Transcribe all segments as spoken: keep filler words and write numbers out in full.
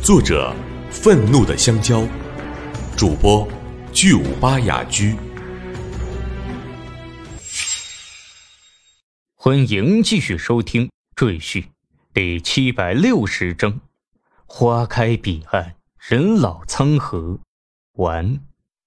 作者愤怒的香蕉，主播巨无巴雅居。 欢迎继续收听赘婿第七百六十章：花开彼岸，人老苍河。完。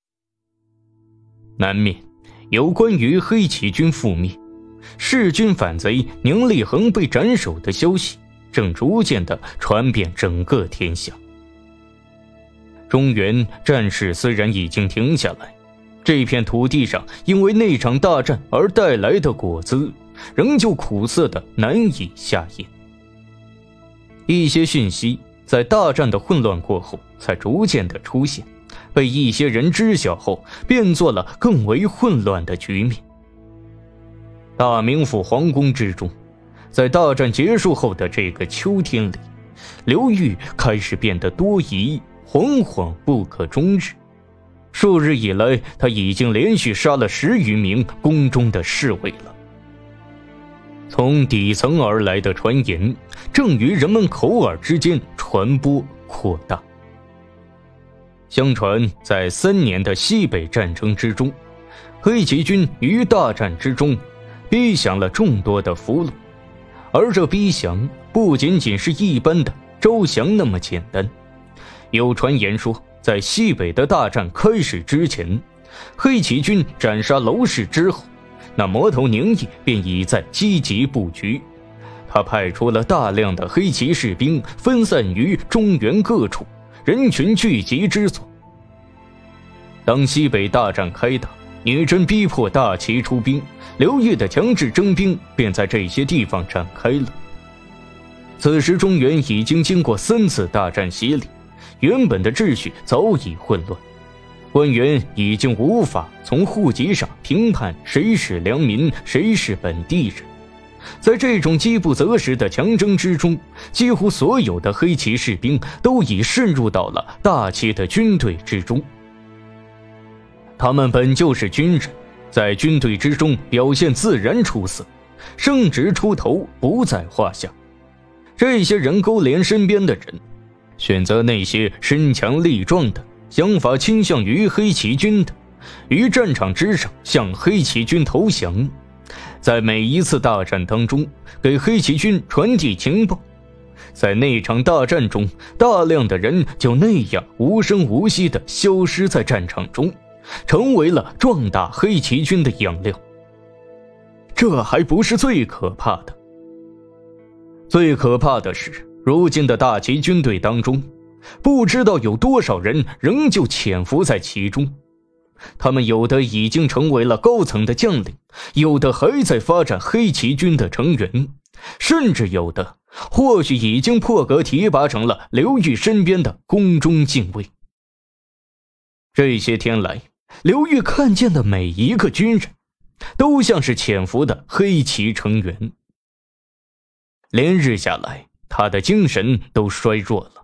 南面有关于黑旗军覆灭、弑君反贼宁立恒被斩首的消息正逐渐地传遍整个天下。中原战事虽然已经停下来，这片土地上因为那场大战而带来的果子仍旧苦涩的难以下咽。一些讯息在大战的混乱过后才逐渐的出现，被一些人知晓后变作了更为混乱的局面。大名府皇宫之中，在大战结束后的这个秋天里，刘裕开始变得多疑，惶惶不可终日。数日以来，他已经连续杀了十余名宫中的侍卫了。从底层而来的传言正于人们口耳之间传播扩大。相传在三年的西北战争之中，黑旗军于大战之中逼降了众多的俘虏，而这逼降不仅仅是一般的招降那么简单。有传言说，在西北的大战开始之前，黑旗军斩杀娄氏之后，那魔头宁毅便已在积极布局。他派出了大量的黑旗士兵分散于中原各处，人群聚集之所。当西北大战开打，女真逼迫大旗出兵，刘裕的强制征兵便在这些地方展开了。此时中原已经经过三次大战洗礼，原本的秩序早已混乱，官员已经无法从户籍上评判谁是良民，谁是本地人。在这种饥不择食的强征之中，几乎所有的黑旗士兵都已渗入到了大旗的军队之中。他们本就是军人，在军队之中表现自然出色，升职出头不在话下。这些人勾连身边的人，选择那些身强力壮的，想法倾向于黑旗军的，于战场之上向黑旗军投降，在每一次大战当中给黑旗军传递情报。在那场大战中，大量的人就那样无声无息地消失在战场中，成为了壮大黑旗军的养料。这还不是最可怕的，最可怕的是，如今的大旗军队当中，不知道有多少人仍旧潜伏在其中。他们有的已经成为了高层的将领，有的还在发展黑旗军的成员，甚至有的或许已经破格提拔成了刘裕身边的宫中禁卫。这些天来，刘裕看见的每一个军人都像是潜伏的黑旗成员。连日下来，他的精神都衰弱了。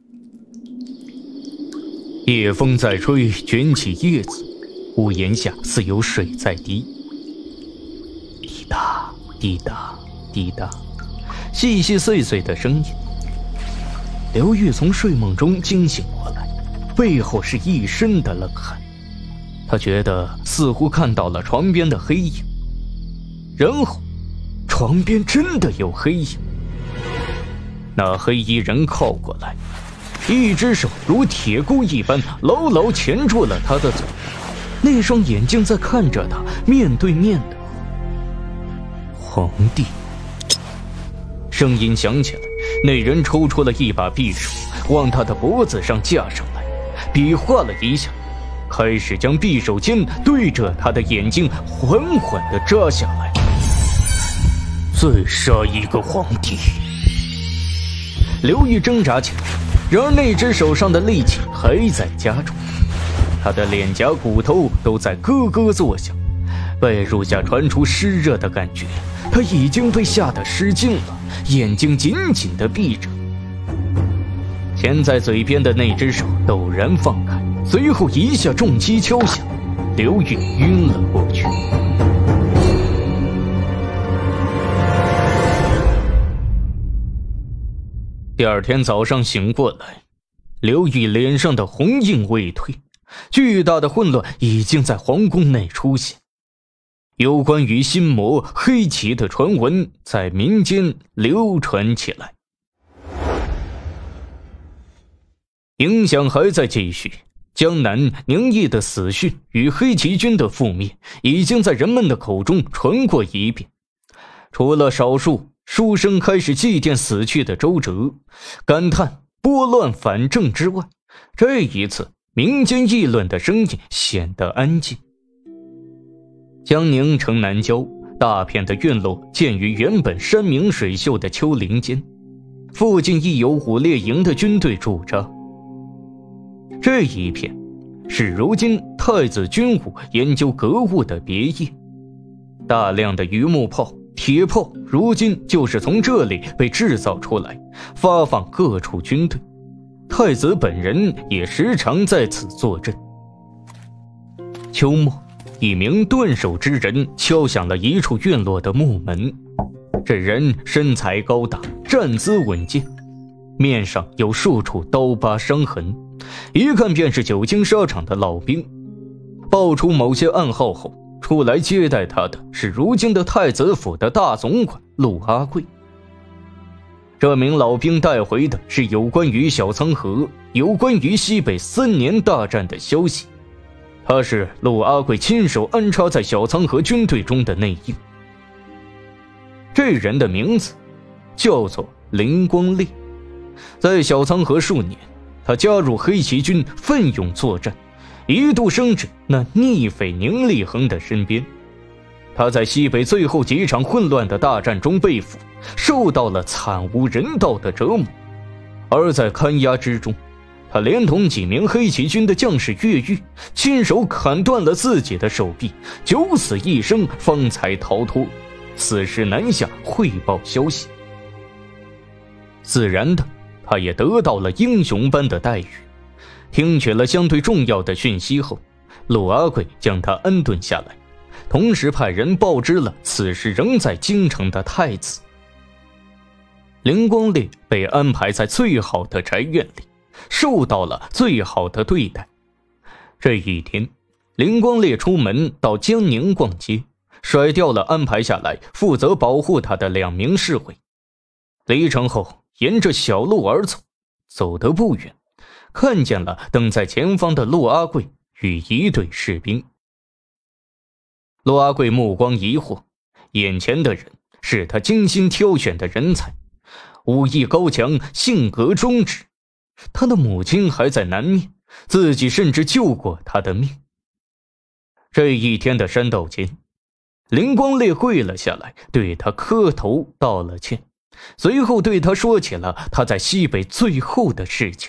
夜风在吹，卷起叶子，屋檐下似有水在滴。滴答滴答滴答，细细碎碎的声音。刘裕从睡梦中惊醒过来，背后是一身的冷汗。他觉得似乎看到了床边的黑影，然后床边真的有黑影。那黑衣人靠过来，一只手如铁钩一般牢牢钳住了他的嘴，那双眼睛在看着他，面对面的。皇帝。声音响起来，那人抽出了一把匕首，往他的脖子上架上来，比划了一下，开始将匕首尖对着他的眼睛缓缓地扎下来。再杀一个皇帝。刘裕挣扎起来，然而那只手上的力气还在加重，他的脸颊骨头都在咯咯作响，被褥下传出湿热的感觉，他已经被吓得失禁了，眼睛紧紧地闭着。钳在嘴边的那只手陡然放开，随后一下重击敲响，刘裕晕了过去。第二天早上醒过来， 刘裕脸上的红印未退，巨大的混乱已经在皇宫内出现。有关于心魔黑旗的传闻在民间流传起来。影响还在继续，江南宁毅的死讯与黑旗军的覆灭已经在人们的口中传过一遍。除了少数书生开始祭奠死去的周哲，感叹拨乱反正之外，这一次民间议论的声音显得安静。江宁城南郊大片的院落建于原本山明水秀的丘陵间，附近亦有武烈营的军队驻扎。这一片是如今太子军务研究格物的别业，大量的榆木炮、铁炮如今就是从这里被制造出来，发放各处军队。太子本人也时常在此坐镇。秋末，一名断手之人敲响了一处院落的木门。这人身材高大，站姿稳健，面上有数处刀疤伤痕，一看便是久经沙场的老兵。报出某些暗号后，出来接待他的是如今的太子府的大总管陆阿贵。这名老兵带回的是有关于小仓河、有关于西北三年大战的消息。他是陆阿贵亲手安插在小仓河军队中的内应。这人的名字叫做林光烈，在小仓河数年，他加入黑旗军，奋勇作战，一度升至那逆匪宁立恒的身边。他在西北最后几场混乱的大战中被俘，受到了惨无人道的折磨。而在看押之中，他连同几名黑旗军的将士越狱，亲手砍断了自己的手臂，九死一生方才逃脱。此时南下汇报消息，自然的，他也得到了英雄般的待遇。听取了相对重要的讯息后，陆阿贵将他安顿下来，同时派人报知了此时仍在京城的太子。林光烈被安排在最好的宅院里，受到了最好的对待。这一天，林光烈出门到江宁逛街，甩掉了安排下来负责保护他的两名侍卫。离城后，沿着小路而走，走得不远，看见了等在前方的陆阿贵与一队士兵。陆阿贵目光疑惑，眼前的人是他精心挑选的人才，武艺高强，性格忠直。他的母亲还在南面，自己甚至救过他的命。这一天的山道间，林光烈跪了下来，对他磕头道了歉，随后对他说起了他在西北最后的事情。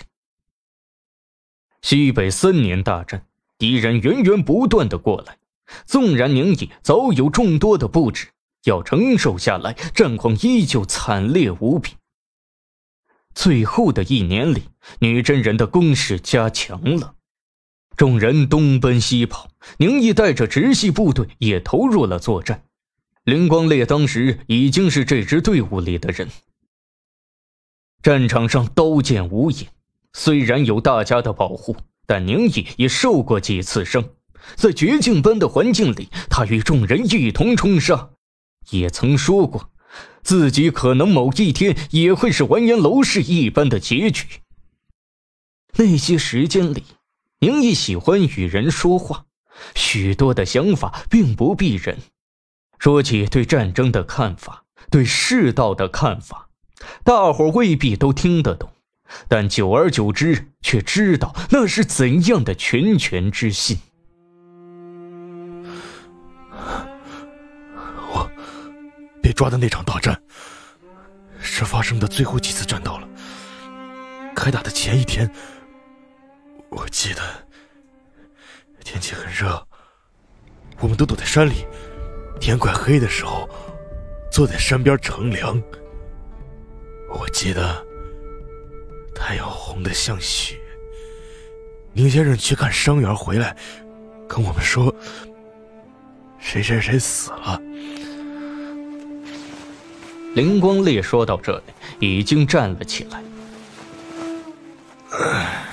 西北三年大战，敌人源源不断的过来，纵然宁毅早有众多的布置，要承受下来，战况依旧惨烈无比。最后的一年里，女真人的攻势加强了，众人东奔西跑，宁毅带着直系部队也投入了作战。林光烈当时已经是这支队伍里的人。战场上刀剑无眼，虽然有大家的保护，但宁毅也受过几次伤。在绝境般的环境里，他与众人一同冲杀，也曾说过自己可能某一天也会是完颜娄氏一般的结局。那些时间里，宁毅喜欢与人说话，许多的想法并不避人。说起对战争的看法，对世道的看法，大伙未必都听得懂，但久而久之却知道那是怎样的拳拳之信。 我被抓的那场大战是发生的最后几次战斗了。开打的前一天，我记得天气很热，我们都躲在山里，天快黑的时候坐在山边乘凉。我记得太阳红得像血，宁先生去看伤员回来跟我们说谁谁谁死了。 林光烈说到这里已经站了起来。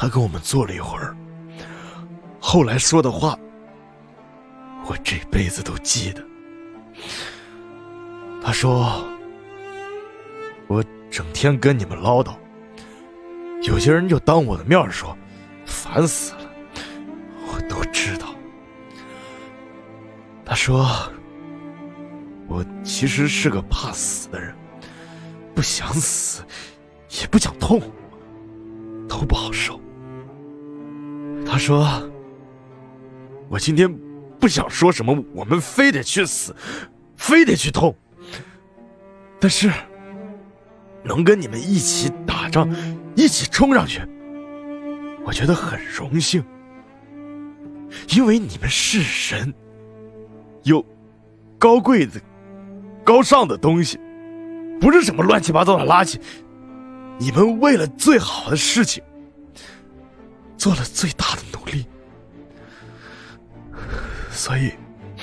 他跟我们坐了一会儿，后来说的话，我这辈子都记得。他说，我整天跟你们唠叨，有些人就当我的面说，烦死了，我都知道。他说，我其实是个怕死的人，不想死，也不想痛，都不好受。他说，我今天不想说什么我们非得去死，非得去痛，但是能跟你们一起打仗，一起冲上去，我觉得很荣幸，因为你们是神，有高贵的高尚的东西，不是什么乱七八糟的垃圾。你们为了最好的事情做了最大的努力，所以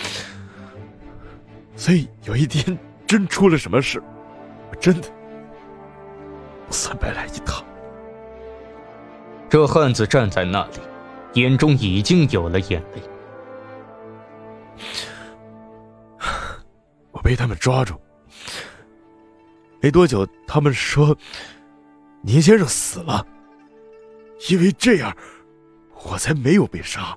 所以有一天真出了什么事，我真的不算白来一趟。 这汉子站在那里，眼中已经有了眼泪。 我被他们抓住没多久，他们说宁先生死了，因为这样我才没有被杀。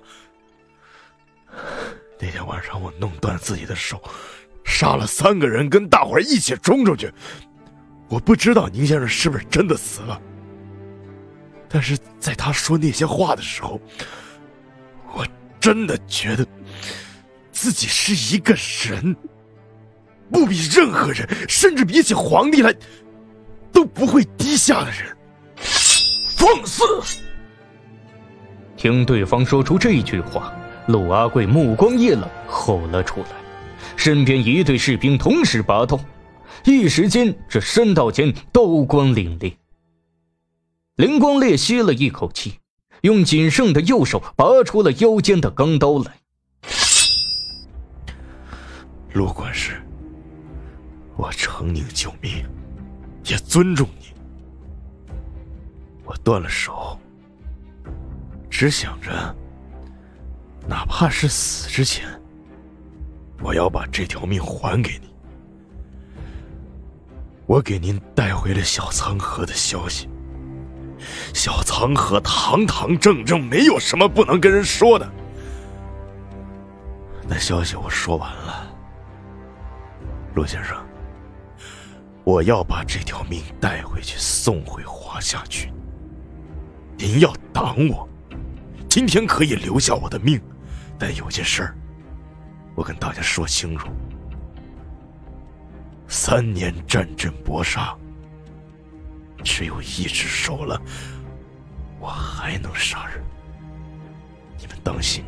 那天晚上我弄断自己的手，杀了三个人，跟大伙儿一起冲出去。我不知道宁先生是不是真的死了，但是在他说那些话的时候，我真的觉得自己是一个人，不比任何人，甚至比起皇帝来都不会低下的人。放肆！ 听对方说出这句话，陆阿贵目光一冷，吼了出来。身边一队士兵同时拔刀，一时间这山道间刀光凛冽。林光烈吸了一口气，用仅剩的右手拔出了腰间的钢刀来。 陆管事，我承您救命，也尊重你。我断了手，只想着哪怕是死之前，我要把这条命还给你。我给您带回了小仓河的消息，小仓河堂堂正正，没有什么不能跟人说的。那消息我说完了，陆先生，我要把这条命带回去，送回华夏军。您要挡我，今天可以留下我的命，但有件事儿，我跟大家说清楚。三年战阵搏杀，只有一只手了，我还能杀人，你们当心。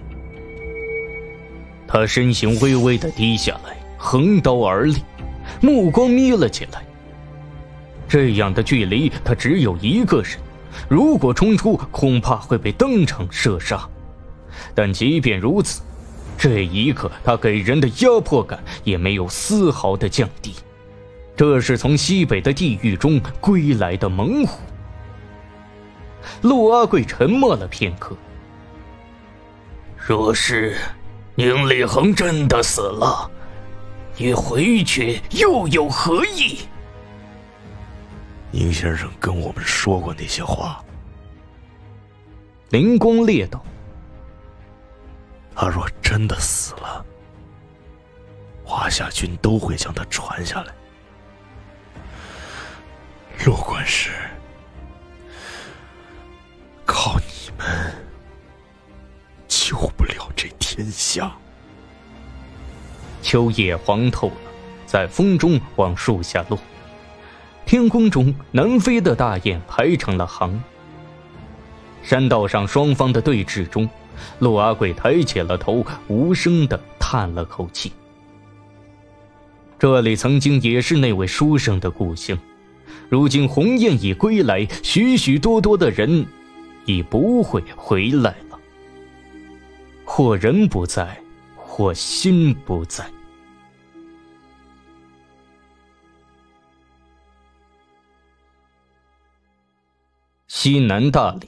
他身形微微的低下来，横刀而立，目光眯了起来。这样的距离，他只有一个人，如果冲出，恐怕会被当场射杀。但即便如此，这一刻他给人的压迫感也没有丝毫的降低。这是从西北的地狱中归来的猛虎。陆阿贵沉默了片刻。若是宁立恒真的死了，你回去又有何意？ 宁先生跟我们说过那些话。 灵光烈道， 他若真的死了，华夏军都会将他传下来。陆管事，靠你们救不了这天下。 秋叶黄透了，在风中往树下落。天空中南飞的大雁排成了行。山道上双方的对峙中，陆阿贵抬起了头，无声地叹了口气。这里曾经也是那位书生的故乡，如今鸿雁已归来，许许多多的人已不会回来了。或人不在，或心不在。西南大理，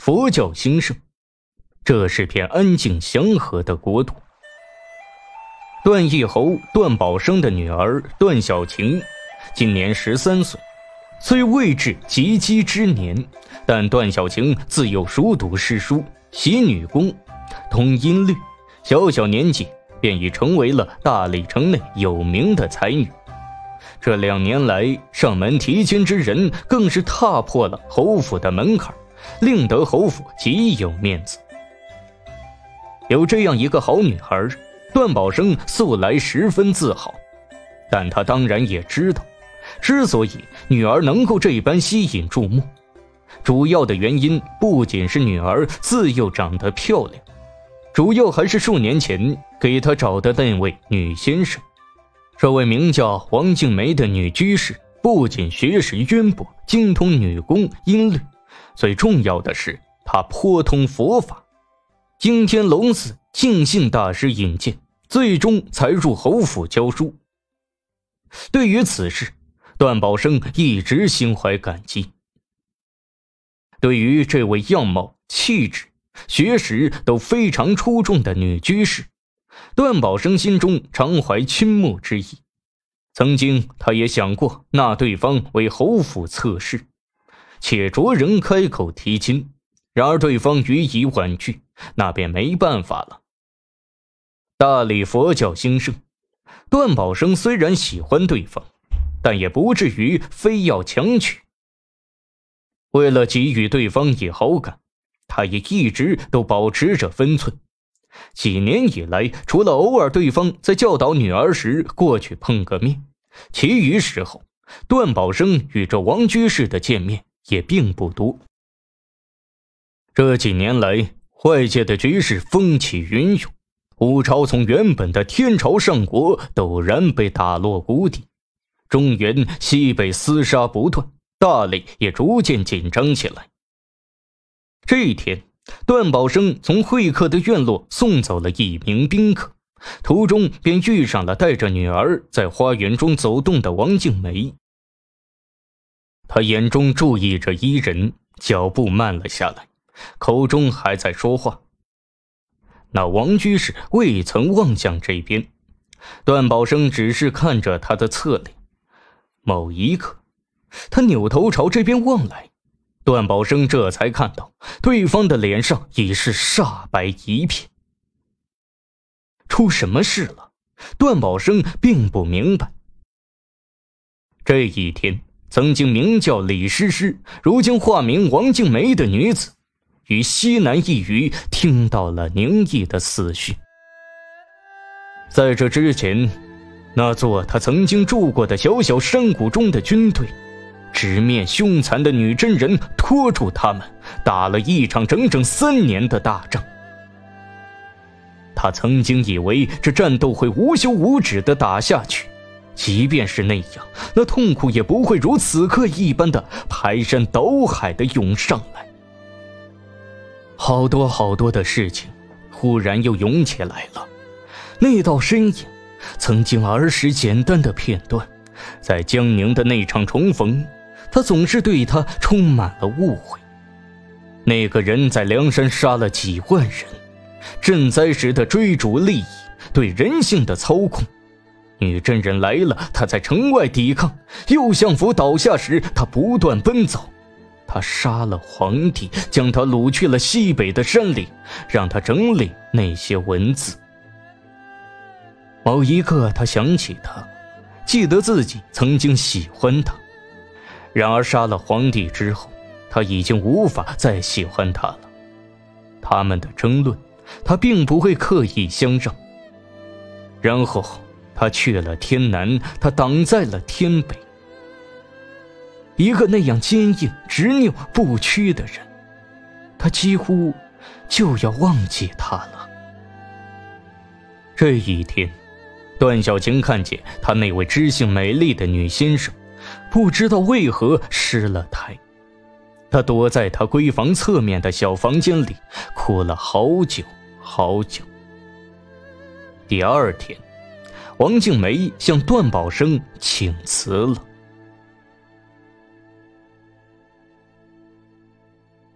佛教兴盛，这是片安静祥和的国土。段义侯段宝生的女儿段小晴今年十三岁，虽未至及笄之年，但段小晴自幼熟读诗书，习女工，通音律，小小年纪便已成为了大理城内有名的才女。这两年来，上门提亲之人更是踏破了侯府的门槛，令得侯府极有面子。有这样一个好女孩，段宝生素来十分自豪，但他当然也知道，之所以女儿能够这般吸引注目，主要的原因不仅是女儿自幼长得漂亮，主要还是数年前给他找的那位女先生。这位名叫王静梅的女居士，不仅学识渊博，精通女工音律，最重要的是她颇通佛法，经天龙寺净信大师引荐，最终才入侯府教书。对于此事，段宝生一直心怀感激。对于这位样貌、气质、学识都非常出众的女居士，段宝生心中常怀倾慕之意。曾经他也想过纳对方为侯府侧室，且着人开口提亲，然而对方予以婉拒，那便没办法了。大理佛教兴盛，段宝生虽然喜欢对方，但也不至于非要强娶。为了给予对方以好感，他也一直都保持着分寸。几年以来，除了偶尔对方在教导女儿时过去碰个面，其余时候段宝生与这王居士的见面也并不多。这几年来，外界的局势风起云涌，五朝从原本的天朝上国陡然被打落谷底，中原西北厮杀不断，大理也逐渐紧张起来。这一天，段宝生从会客的院落送走了一名宾客，途中便遇上了带着女儿在花园中走动的王静梅。他眼中注意着伊人，脚步慢了下来，口中还在说话。那王居士未曾望向这边，段宝生只是看着他的侧脸。某一刻，他扭头朝这边望来，段宝生这才看到对方的脸上已是煞白一片。出什么事了？段宝生并不明白。这一天，曾经名叫李诗诗，如今化名王静梅的女子，于西南一隅听到了宁毅的死讯。在这之前，那座他曾经住过的小小山谷中的军队，直面凶残的女真人，拖住他们，打了一场整整三年的大仗。他曾经以为这战斗会无休无止地打下去，即便是那样，那痛苦也不会如此刻一般的排山倒海地涌上来。好多好多的事情忽然又涌起来了。那道身影，曾经儿时简单的片段，在江宁的那场重逢，他总是对他充满了误会。那个人在梁山杀了几万人，赈灾时的追逐利益，对人性的操控。女真人来了，他在城外抵抗；右相府倒下时，他不断奔走。他杀了皇帝，将他掳去了西北的山里，让他整理那些文字。某一刻，他想起他，记得自己曾经喜欢他。然而杀了皇帝之后，他已经无法再喜欢他了。他们的争论，他并不会刻意相让。然后他去了天南，他挡在了天北。一个那样坚硬、执拗不屈的人，他几乎就要忘记他了。这一天，段小晴看见她那位知性美丽的女先生，不知道为何失了态。她躲在她闺房侧面的小房间里，哭了好久好久。第二天，王静梅向段宝生请辞了。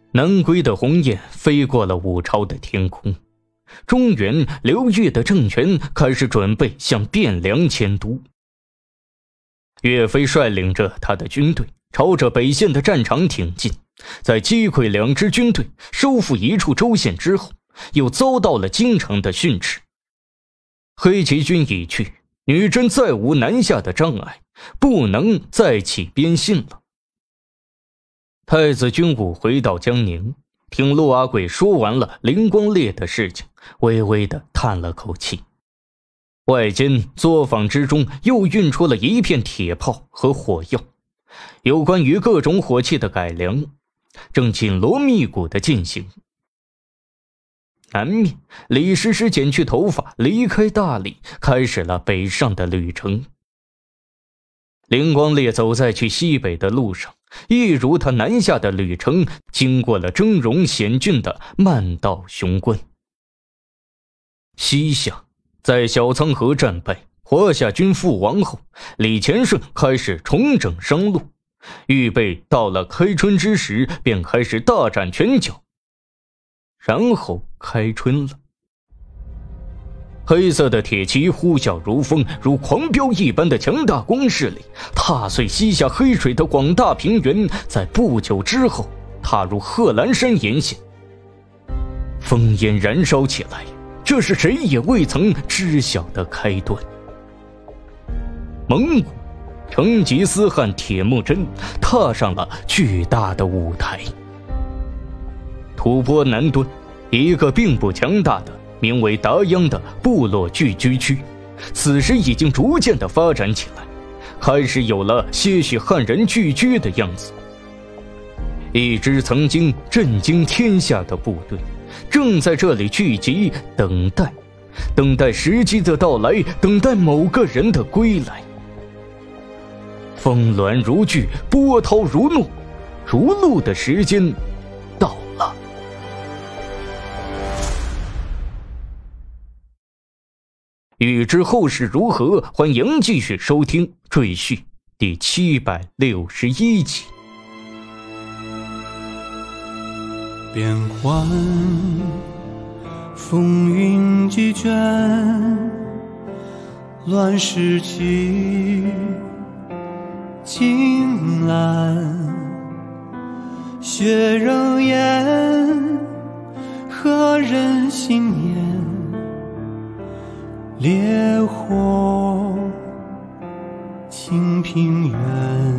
南归的鸿雁飞过了五朝的天空，中原刘裕的政权开始准备向汴梁迁都。岳飞率领着他的军队朝着北线的战场挺进，在击溃两支军队，收复一处州县之后，又遭到了京城的训斥。黑旗军已去，女真再无南下的障碍，不能再起边信了。太子军武回到江宁，听陆阿贵说完了灵光烈的事情，微微地叹了口气。外间作坊之中又运出了一片铁炮和火药，有关于各种火器的改良正紧锣密鼓地进行。南面，李师师剪去头发，离开大理，开始了北上的旅程。灵光烈走在去西北的路上，一如他南下的旅程，经过了峥嵘险峻的漫道雄关。西夏在小仓河战败，华夏军覆亡后，李乾顺开始重整商路，预备到了开春之时便开始大展拳脚。然后开春了，黑色的铁骑呼啸如风，如狂飙一般的强大攻势力踏碎西夏黑水的广大平原，在不久之后踏入贺兰山沿线。烽烟燃烧起来，这是谁也未曾知晓的开端。蒙古，成吉思汗铁木真踏上了巨大的舞台。吐蕃南端，一个并不强大的名为达央的部落聚居区，此时已经逐渐地发展起来，开始有了些许汉人聚居的样子。一支曾经震惊天下的部队正在这里聚集，等待等待时机的到来，等待某个人的归来。峰峦如聚，波涛如怒，逐鹿的时间到了。欲知后事如何，欢迎继续收听《赘婿》第七百六十一集。 变幻风云际卷，乱世起金兰，血仍烟，何人心念？烈火清平原，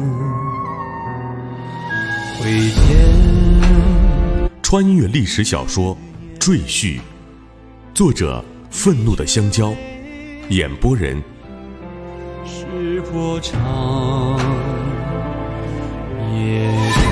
挥剑。 穿越历史小说《赘婿》，作者愤怒的香蕉，演播人是波长夜